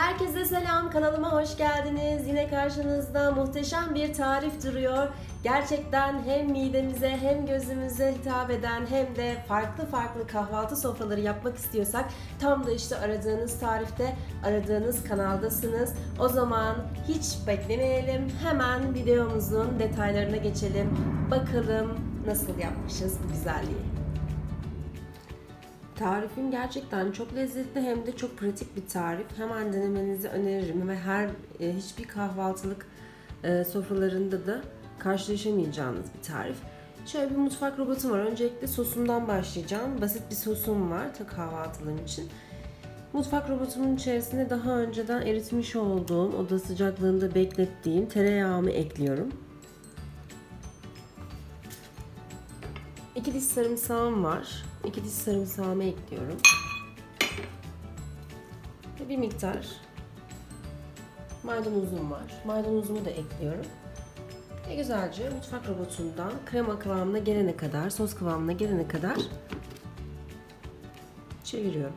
Herkese selam, kanalıma hoş geldiniz. Yine karşınızda muhteşem bir tarif duruyor. Gerçekten hem midemize hem gözümüze hitap eden hem de farklı kahvaltı sofraları yapmak istiyorsak tam da işte aradığınız tarifte, aradığınız kanaldasınız. O zaman hiç beklemeyelim, hemen videomuzun detaylarına geçelim. Bakalım nasıl yapmışız bu güzelliği. Tarifim gerçekten çok lezzetli hem de çok pratik bir tarif. Hemen denemenizi öneririm ve hiçbir kahvaltılık sofralarında da karşılaşamayacağınız bir tarif. Şöyle bir mutfak robotum var. Öncelikle sosumdan başlayacağım. Basit bir sosum var kahvaltılığım için. Mutfak robotumun içerisine daha önceden eritmiş olduğum, oda sıcaklığında beklettiğim tereyağımı ekliyorum. 2 diş sarımsağım var. 2 diş sarımsağımı ekliyorum. Ve bir miktar maydanozum var. Maydanozumu da ekliyorum. Ve güzelce mutfak robotundan krema kıvamına gelene kadar, sos kıvamına gelene kadar çeviriyorum.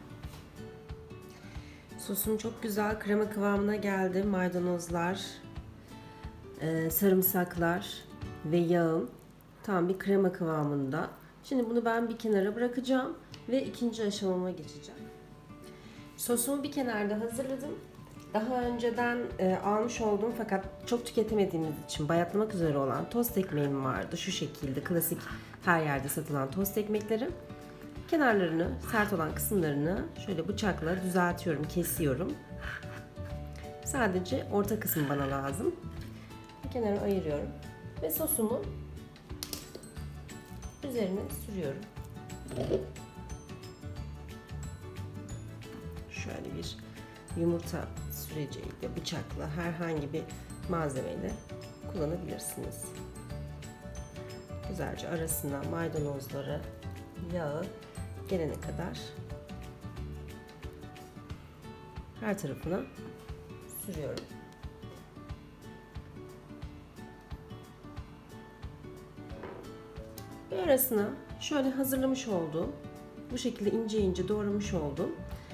Sosum çok güzel krema kıvamına geldi. Maydanozlar, sarımsaklar ve yağım tam bir krema kıvamında. Şimdi bunu ben bir kenara bırakacağım ve ikinci aşamama geçeceğim. Sosumu bir kenarda hazırladım. Daha önceden almış olduğum fakat çok tüketemediğimiz için bayatlamak üzere olan tost ekmeğim vardı. Şu şekilde klasik her yerde satılan tost ekmekleri. Kenarlarını, sert olan kısımlarını şöyle bıçakla düzeltiyorum, kesiyorum. Sadece orta kısım bana lazım. Bir kenara ayırıyorum ve sosumu üzerine sürüyorum. Şöyle bir yumurta süreceğiyle, bıçakla, herhangi bir malzemeyle kullanabilirsiniz. Güzelce arasına maydanozları, yağı gelene kadar her tarafına sürüyorum. Ve arasına şöyle hazırlamış olduğum, bu şekilde ince ince doğramış olduğum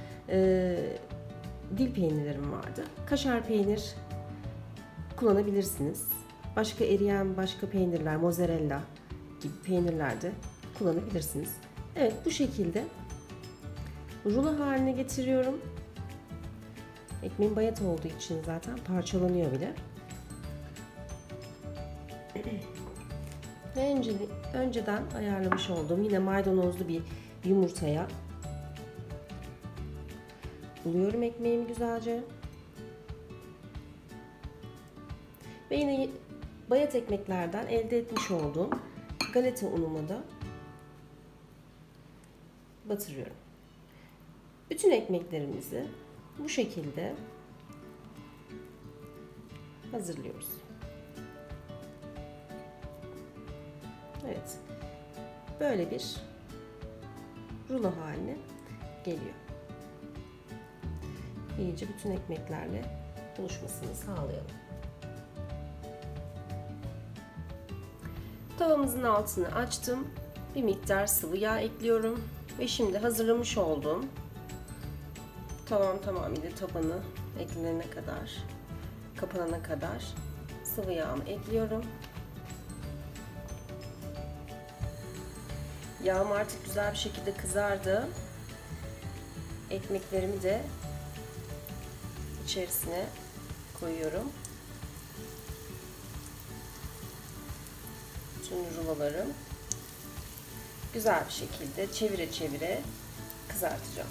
dil peynirlerim vardı. Kaşar peynir kullanabilirsiniz. Başka eriyen başka peynirler, mozzarella gibi peynirler de kullanabilirsiniz. Evet, bu şekilde rulo haline getiriyorum. Ekmeğim bayat olduğu için zaten parçalanıyor bile. Ve önceden ayarlamış olduğum yine maydanozlu bir yumurtaya buluyorum ekmeğimi güzelce. Ve yine bayat ekmeklerden elde etmiş olduğum galeta unumu da batırıyorum. Bütün ekmeklerimizi bu şekilde hazırlıyoruz. Evet, böyle bir rulo haline geliyor. İyice bütün ekmeklerle buluşmasını sağlayalım. Tavamızın altını açtım. Bir miktar sıvı yağ ekliyorum. Ve şimdi hazırlamış olduğum tavam tamamıyla tabanı eklenene kadar, kapanana kadar sıvı yağımı ekliyorum. Yağım artık güzel bir şekilde kızardı. Ekmeklerimi de içerisine koyuyorum. Bütün rulolarım güzel bir şekilde çevire çevire kızartacağım.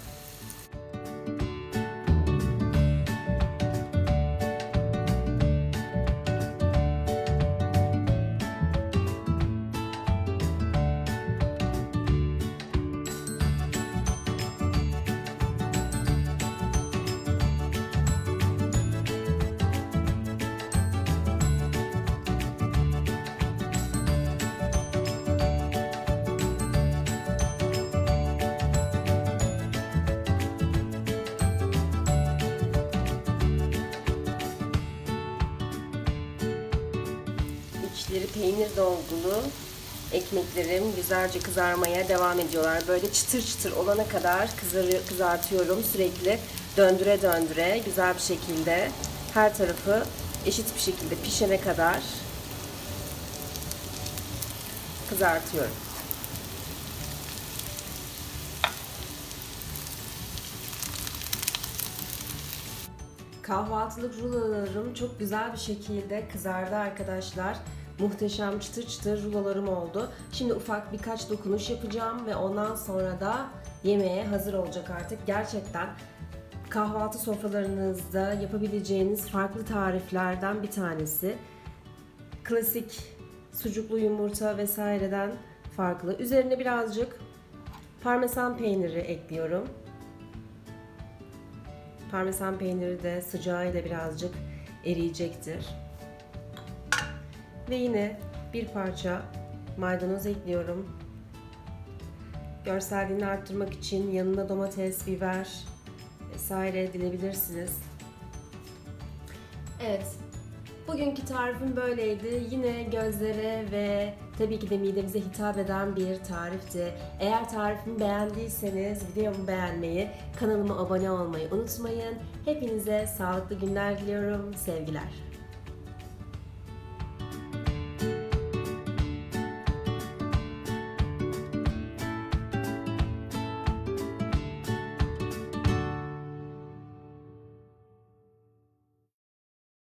İçleri peynir dolgulu Ekmeklerim güzelce kızarmaya devam ediyorlar. Böyle çıtır çıtır olana kadar kızartıyorum. Sürekli döndüre döndüre güzel bir şekilde her tarafı eşit bir şekilde pişene kadar kızartıyorum. Kahvaltılık rulolarım çok güzel bir şekilde kızardı arkadaşlar. Muhteşem çıtır çıtır rulolarım oldu. Şimdi ufak birkaç dokunuş yapacağım ve ondan sonra da yemeğe hazır olacak artık. Gerçekten kahvaltı sofralarınızda yapabileceğiniz farklı tariflerden bir tanesi. Klasik sucuklu yumurta vesaireden farklı. Üzerine birazcık parmesan peyniri ekliyorum. Parmesan peyniri de sıcağıyla birazcık eriyecektir. Ve yine bir parça maydanoz ekliyorum. Görselliğini arttırmak için yanına domates, biber vesaire dilebilirsiniz. Evet, bugünkü tarifim böyleydi. Yine gözlere ve tabii ki de midemize hitap eden bir tarifti. Eğer tarifimi beğendiyseniz videomu beğenmeyi, kanalıma abone olmayı unutmayın. Hepinize sağlıklı günler diliyorum. Sevgiler.